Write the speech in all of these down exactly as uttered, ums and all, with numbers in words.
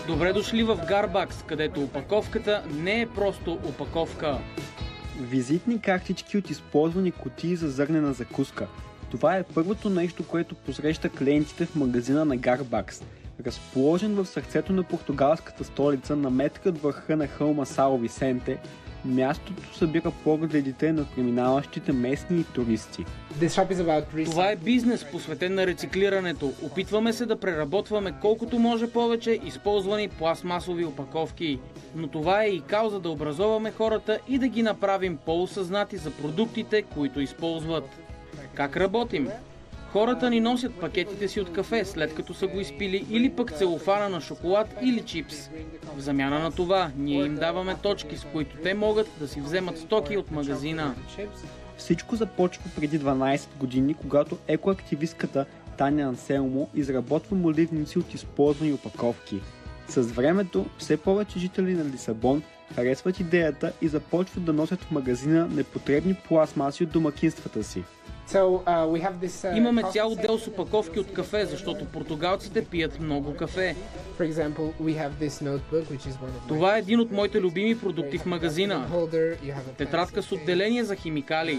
Добре дошли в Garbax, където опаковката не е просто опаковка. Визитни картички от използвани кутии за зърнена закуска. Това е първото нещо, което посреща клиентите в магазина на Garbax. Разположен в сърцето на португалската столица, на метка от върха на хълма Сао Висенте, мястото събира погледите на преминаващите местни и туристи. Това е бизнес, посветен на рециклирането. Опитваме се да преработваме колкото може повече използвани пластмасови опаковки. Но това е и кауза да образоваме хората и да ги направим по-осъзнати за продуктите, които използват. Как работим? Хората ни носят пакетите си от кафе, след като са го изпили, или пък целофана на шоколад или чипс. В замяна на това, ние им даваме точки, с които те могат да си вземат стоки от магазина. Всичко започва преди дванайсет години, когато екоактивистката Таня Анселмо изработва моливници от използвани опаковки. С времето, все повече жители на Лисабон харесват идеята и започват да носят в магазина непотребни пластмаси от домакинствата си. So, uh, we have this, uh, Имаме цял отдел с опаковки от кафе, защото португалците пият много кафе. For example, we have this notebook, which is one of my... Това е един от моите любими продукти в магазина. Тетрадка с отделение за химикали.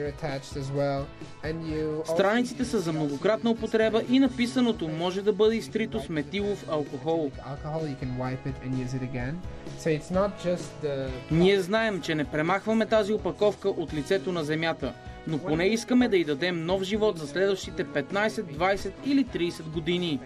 Страниците са за многократна употреба и написаното може да бъде изтрито с метилов алкохол. Ние знаем, че не премахваме тази опаковка от лицето на земята, но поне искаме да й дадем нов живот за следващите петнайсет, двайсет или трийсет години.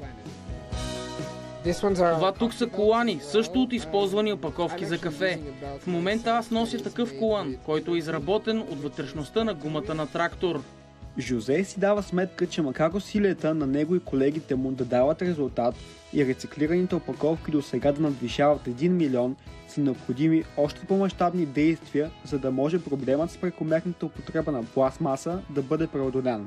Това тук са колани, също от използвани опаковки за кафе. В момента аз нося такъв колан, който е изработен от вътрешността на гумата на трактор. Жозе си дава сметка, че макар усилията на него и колегите му да дават резултат и рециклираните опаковки до сега да надвишават един милион, са необходими още по-мащабни действия, за да може проблемът с прекомерната употреба на пластмаса да бъде преодолян.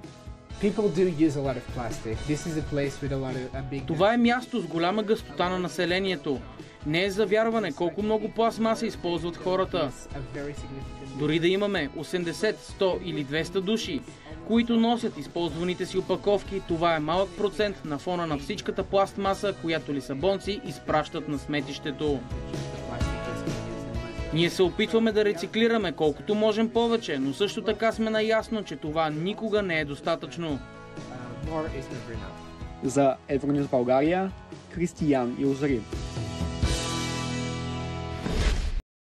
Това е място с голяма гъстота на населението. Не е за вярване колко много пластмаса използват хората. Дори да имаме осемдесет, сто или двеста души, които носят използваните си опаковки, това е малък процент на фона на всичката пластмаса, която лисабонци изпращат на сметището. Ние се опитваме да рециклираме колкото можем повече, но също така сме наясно, че това никога не е достатъчно. За Евронюс България, Кристиян Илзари.